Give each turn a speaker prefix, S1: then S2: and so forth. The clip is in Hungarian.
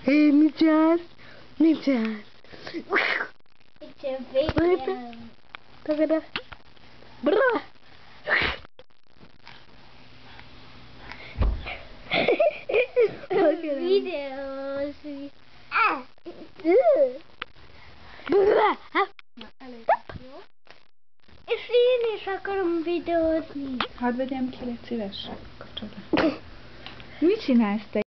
S1: Hé, mit csinálsz? Mit csinálsz?
S2: It's a video.
S1: Tagad a... Bra!
S2: Videós.
S1: Na, elég. Jó?
S2: És én is akarom videózni.
S1: Hadd vegyem ki, légy szíves. Kapcsolod le. Mit csinálsz te?